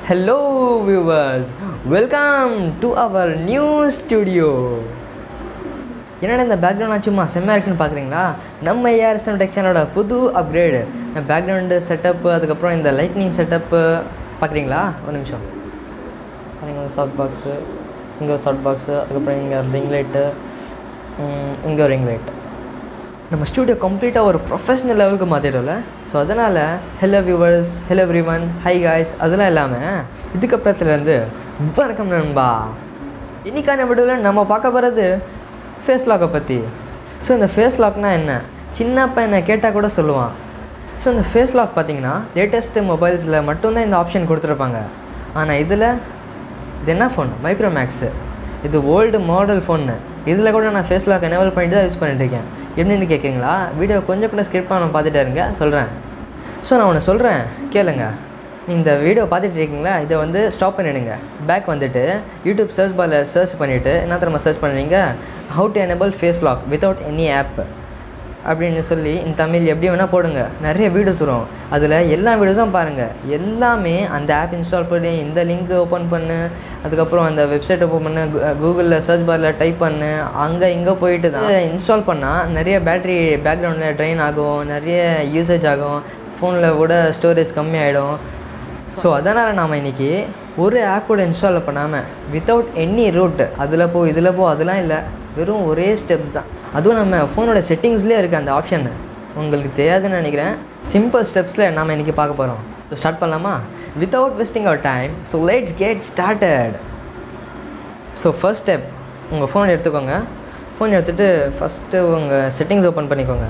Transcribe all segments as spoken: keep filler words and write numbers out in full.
Hello viewers, welcome to our new studio. என்னடா இந்த background சும்மா செம்மையாக இருக்குன்னு பார்க்குறீங்களா? நம்ம ஏஆர்எஸ்எம் டெக் சேனலோட புது அப்கிரேடு. இந்த பேக்ரவுண்டு செட்டப்பு, அதுக்கப்புறம் இந்த லைட்னிங் செட்டப்பு பார்க்குறீங்களா? ஒரு நிமிஷம் பாருங்க. ஒரு சவுட் பாக்ஸு, இங்கே ஒரு சவுட் பாக்ஸு, அதுக்கப்புறம் இங்கே ரிங் லைட்டு, இங்கே ஒரு ரிங் லைட். நம்ம ஸ்டூடியோ கம்ப்ளீட்டாக ஒரு ப்ரொஃபஷ்னல் லெவலுக்கு மாற்றிட்டோம்ல. ஸோ அதனால் hello viewers, hello everyone, hi guys அதெல்லாம் இல்லாமல் இதுக்கப்புறத்துலேருந்து வணக்கம் நண்பா. இன்றைக்கான வீடியோவில் நம்ம பார்க்க போகிறது ஃபேஸ் லாக்கை பற்றி. ஸோ இந்த ஃபேஸ் லாக்னால் என்ன? சின்ன பையனை கேட்டால் கூட சொல்லுவான். ஸோ இந்த ஃபேஸ் லாக் பார்த்திங்கன்னா லேட்டஸ்ட்டு மொபைல்ஸில் மட்டும்தான் இந்த ஆப்ஷன் கொடுத்துருப்பாங்க. ஆனால் இதில் இது என்ன ஃபோன்? மைக்ரோமேக்ஸு. இது ஓல்டு மாடல் ஃபோன்னு. இதில் கூட நான் ஃபேஸ் லாக் எனேபிள் பண்ணிட்டு தான் யூஸ் பண்ணிட்டுருக்கேன். எப்படின்னு கேட்குறீங்களா? வீடியோ கொஞ்சம் கூட ஸ்கிப் பண்ண பார்த்துட்டே இருங்க, சொல்கிறேன். ஸோ நான் ஒன்று சொல்கிறேன் கேளுங்க. இந்த வீடியோ பார்த்துட்டு இருக்கீங்களா, இதை வந்து ஸ்டாப் பண்ணிவிடுங்க. பேக் வந்துட்டு யூடியூப் சர்ச் பாரில் சர்ச் பண்ணிவிட்டு என்ன தெரியுமா சர்ச் பண்ணுறீங்க? How to enable face lock without any app அப்படின்னு சொல்லி இந்த தமிழ் எப்படி வேணால் போடுங்க. நிறைய வீடியோஸ் வரும். அதில் எல்லா வீடியோஸும் பாருங்கள். எல்லாமே அந்த ஆப் இன்ஸ்டால் பண்ணி இந்த லிங்க் ஓப்பன் பண்ணு, அதுக்கப்புறம் அந்த வெப்சைட் ஓப்பன் பண்ணு, கூகுளில் சர்ச் பாரில் டைப் பண்ணு, அங்கே இங்கே போயிட்டு தான் இன்ஸ்டால் பண்ணால் நிறைய பேட்ரி பேக்ரவுண்டில் ட்ரெயின் ஆகும், நிறைய யூசேஜ் ஆகும், ஃபோனில் கூட ஸ்டோரேஜ் கம்மியாகிடும். ஸோ அதனால் நாம் இன்றைக்கி ஒரு ஆப்போட இன்ஸ்டால் பண்ணாமல் வித்தவுட் எனி ரூட் அதில் போ இதில் போ அதெல்லாம் இல்லை, வெறும் ஒரே ஸ்டெப்ஸ் தான். அதுவும் நம்ம ஃபோனோட செட்டிங்ஸ்லேயே இருக்குது அந்த ஆப்ஷன். உங்களுக்கு தெரியாதுன்னு நினைக்கிறேன். சிம்பிள் ஸ்டெப்ஸில் நாம் இன்றைக்கி பார்க்க போகிறோம். ஸோ ஸ்டார்ட் பண்ணலாமா? Without wasting our time, so let's get started. So first step, உங்கள் ஃபோன் எடுத்துக்கோங்க. ஃபோன் எடுத்துகிட்டு ஃபஸ்ட்டு உங்கள் செட்டிங்ஸ் ஓப்பன் பண்ணிக்கோங்க.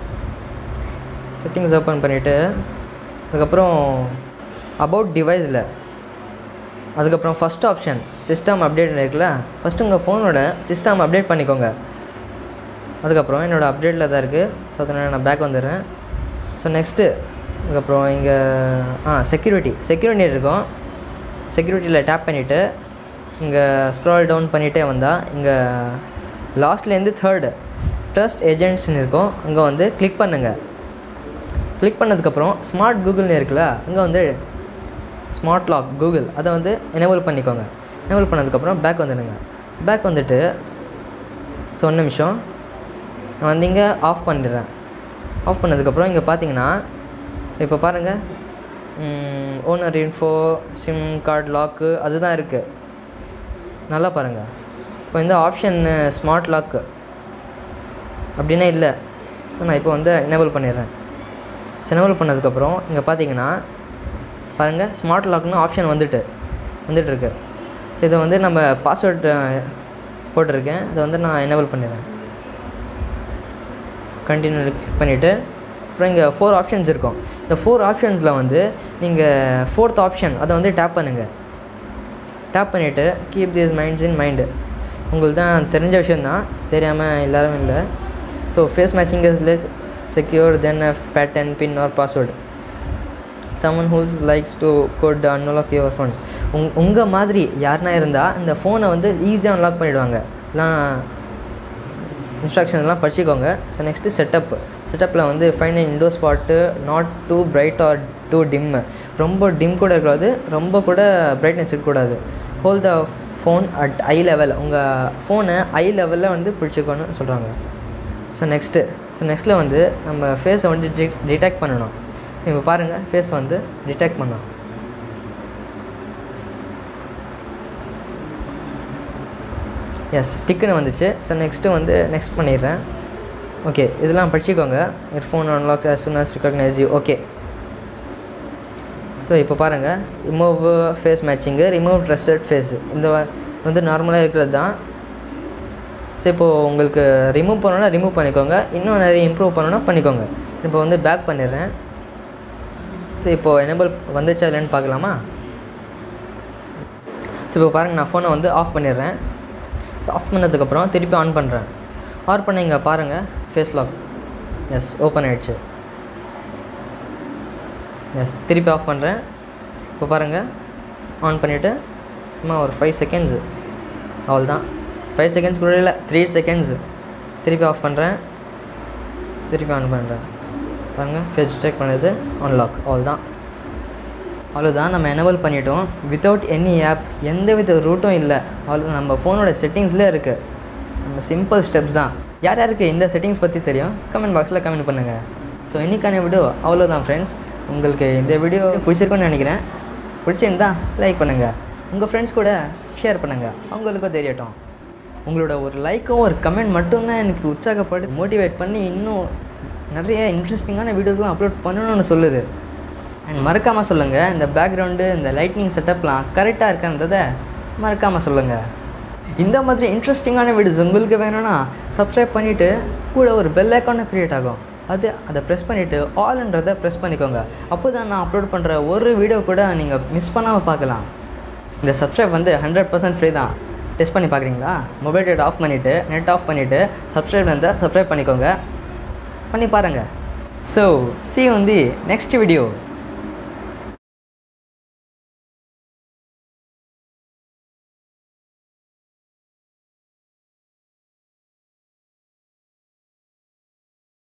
செட்டிங்ஸ் ஓப்பன் பண்ணிவிட்டு அதுக்கப்புறம் அபவுட் டிவைஸில், அதுக்கப்புறம் ஃபஸ்ட் ஆப்ஷன் சிஸ்டம் அப்டேட் இருக்குல்ல, ஃபஸ்ட்டு உங்கள் ஃபோனோட சிஸ்டம் அப்டேட் பண்ணிக்கோங்க. அதுக்கப்புறம் என்னோடய அப்டேட்டில் தான் இருக்குது. ஸோ அதனால் நான் பேக் வந்துடுறேன். ஸோ நெக்ஸ்ட்டு அதுக்கப்புறம் இங்கே ஆ செக்யூரிட்டி செக்யூரிட்டி இருக்கும். செக்யூரிட்டியில் டேப் பண்ணிவிட்டு இங்கே ஸ்க்ரால் டவுன் பண்ணிகிட்டே வந்தால் இங்கே லாஸ்ட்லேருந்து தேர்டு ட்ரஸ்ட் ஏஜென்ட்ஸ்னு இருக்கும். அங்கே வந்து கிளிக் பண்ணுங்கள். கிளிக் பண்ணதுக்கப்புறம் ஸ்மார்ட் கூகுள்னு இருக்குல்ல, அங்கே வந்து ஸ்மார்ட் லாக் கூகுள் அதை வந்து எனேபிள் பண்ணிக்கோங்க. எனேபிள் பண்ணதுக்கப்புறம் பேக் வந்துடுங்க. பேக் வந்துட்டு ஸோ ஒன்று நிமிஷம் நான் வந்து இங்கே ஆஃப் பண்ணிடுறேன். ஆஃப் பண்ணதுக்கப்புறம் இங்கே பார்த்தீங்கன்னா இப்போ பாருங்கள், owner info, sim card lock அதுதான் இருக்குது. நல்லா பாருங்கள். இப்போ இந்த ஆப்ஷன் ஸ்மார்ட் லாக்கு அப்படின்னா இல்லை. ஸோ நான் இப்போ வந்து எனேபிள் பண்ணிடுறேன். ஸோ எனேபிள் பண்ணதுக்கப்புறம் இங்கே பார்த்தீங்கன்னா பாருங்கள், ஸ்மார்ட் லாக்னு ஆப்ஷன் வந்துட்டு வந்துட்டுருக்கு. ஸோ இதை வந்து நம்ம பாஸ்வேர்டு போட்டிருக்கேன், அதை வந்து நான் எனேபிள் பண்ணிடுறேன். கண்டினியூ கிளிக் பண்ணிவிட்டு அப்புறம் இங்கே ஃபோர் ஆப்ஷன்ஸ் இருக்கும். இந்த ஃபோர் ஆப்ஷன்ஸில் வந்து நீங்கள் ஃபோர்த் ஆப்ஷன் அதை வந்து டேப் பண்ணுங்கள். டேப் பண்ணிவிட்டு keep this minds in mind. உங்களுக்கு தான் தெரிஞ்ச விஷயந்தான், தெரியாமல் எல்லாரும் இல்லை. So face matching is less secure than a pattern pin or password. Someone who's likes to code unlock your phone. உங் உங்கள் மாதிரி யாருனா இருந்தால் இந்த ஃபோனை வந்து ஈஸியாக அன்லாக் பண்ணிவிடுவாங்க. எல்லாம் இன்ஸ்ட்ரக்ஷன்ஸ்லாம் படிச்சுக்கோங்க. So next setup. செட்டப்பில் வந்து find window spot, not too bright or too dim. ரொம்ப டிம் கூட இருக்கக்கூடாது, ரொம்ப கூட பிரைட்னஸ் இருக்கக்கூடாது. Hold the phone at eye level. உங்கள் ஃபோனை ஐ லெவலில் வந்து பிடிச்சிக்கோன்னு சொல்கிறாங்க. ஸோ நெக்ஸ்ட்டு ஸோ நெக்ஸ்ட்டில் வந்து நம்ம ஃபேஸை வந்து டி டிடெக்ட் பண்ணணும். இப்போ பாருங்கள், ஃபேஸ் வந்து டிடெக்ட் பண்ணோம். எஸ் டிக்குன்னு வந்துச்சு. ஸோ நெக்ஸ்ட்டு வந்து நெக்ஸ்ட் பண்ணிடுறேன். ஓகே, இதெல்லாம் படிச்சுக்கோங்க. Your phone unlocks as soon as recognize you. Okay. So இப்போ பாருங்கள், remove face matching, remove trusted face, இந்த வந்து நார்மலாக இருக்கிறது தான். ஸோ இப்போது உங்களுக்கு ரிமூவ் பண்ணணுன்னா ரிமூவ் பண்ணிக்கோங்க, இன்னும் நிறைய இம்ப்ரூவ் பண்ணணுன்னா பண்ணிக்கோங்க. இப்போ வந்து பேக் பண்ணிடுறேன். ஸோ இப்போது எனேபிள் வந்துச்சா இல்லைன்னு பார்க்கலாமா? ஸோ இப்போ பாருங்கள், நான் ஃபோனை வந்து ஆஃப் பண்ணிடுறேன். ஸோ ஆஃப் பண்ணதுக்கப்புறம் திருப்பி ஆன் பண்ணுறேன். ஆன் பண்ண இங்கே பாருங்கள் ஃபேஸ் லாக். எஸ் ஓப்பன் ஆகிடுச்சு. எஸ் திருப்பி ஆஃப் பண்ணுறேன். இப்போ பாருங்கள், ஆன் பண்ணிவிட்டு சும்மா ஒரு ஃபைவ் செகண்ட்ஸு அவ்வளோ தான். ஃபைவ் செகண்ட்ஸ் கூட இல்லை, த்ரீ செகண்ட்ஸு. திருப்பி ஆஃப் பண்ணுறேன், திருப்பி ஆன் பண்ணுறேன். பாருங்கள் ஃபேஸ் டிடெக்ட் பண்ணுது, அன்லாக் அவ்வளோ தான். அவ்வளோதான், நம்ம எனேபிள் பண்ணிட்டோம். வித்தவுட் எனி ஆப், எந்த வித ரூட்டும் இல்லை. அவ்வளோ நம்ம ஃபோனோட செட்டிங்ஸ்லேயே இருக்குது. நம்ம சிம்பிள் ஸ்டெப்ஸ் தான். யார் யாருக்கு இந்த செட்டிங்ஸ் பற்றி தெரியும் கமெண்ட் பாக்ஸில் கமெண்ட் பண்ணுங்கள். ஸோ இன்றைக்கான வீடியோ அவ்வளோதான் ஃப்ரெண்ட்ஸ். உங்களுக்கு இந்த வீடியோ பிடிச்சிருக்குன்னு நினைக்கிறேன். பிடிச்சிருந்தா லைக் பண்ணுங்கள், உங்கள் ஃப்ரெண்ட்ஸ் கூட ஷேர் பண்ணுங்கள், அவங்களுக்கும் தெரியட்டும். உங்களோட ஒரு லைக்கும் ஒரு கமெண்ட் மட்டும்தான் எனக்கு உற்சாகப்பட்டு மோட்டிவேட் பண்ணி இன்னும் நிறைய இன்ட்ரெஸ்டிங்கான வீடியோஸ்லாம் அப்லோட் பண்ணணும்னு சொல்லுது. அண்ட் மறக்காமல் சொல்லுங்கள், இந்த பேக்ரவுண்டு இந்த லைட்னிங் செட்டப்லாம் கரெக்டாக இருக்கான்றதை மறக்காமல் சொல்லுங்கள். இந்த மாதிரி இன்ட்ரெஸ்டிங்கான வீடியோஸ் உங்களுக்கு வேணும்னா சப்ஸ்கிரைப் பண்ணிவிட்டு கூட ஒரு பெல் ஐக்கானை க்ரியேட் ஆகும். அது அதை ப்ரெஸ் பண்ணிவிட்டு ஆல்ன்றதை ப்ரெஸ் பண்ணிக்கோங்க. அப்போ தான் நான் அப்லோட் பண்ணுற ஒரு வீடியோ கூட நீங்கள் மிஸ் பண்ணாமல் பார்க்கலாம். இந்த சப்ஸ்கிரைப் வந்து ஹண்ட்ரட் பர்சன்ட் ஃப்ரீ தான். டெஸ்ட் பண்ணி பார்க்குறீங்களா? மொபைல் டேட் ஆஃப் பண்ணிவிட்டு நெட் ஆஃப் பண்ணிவிட்டு சப்ஸ்கிரைப் இருந்தால் சப்ஸ்கிரைப் பண்ணிக்கோங்க, பண்ணி பாருங்கள். So see you in the next video.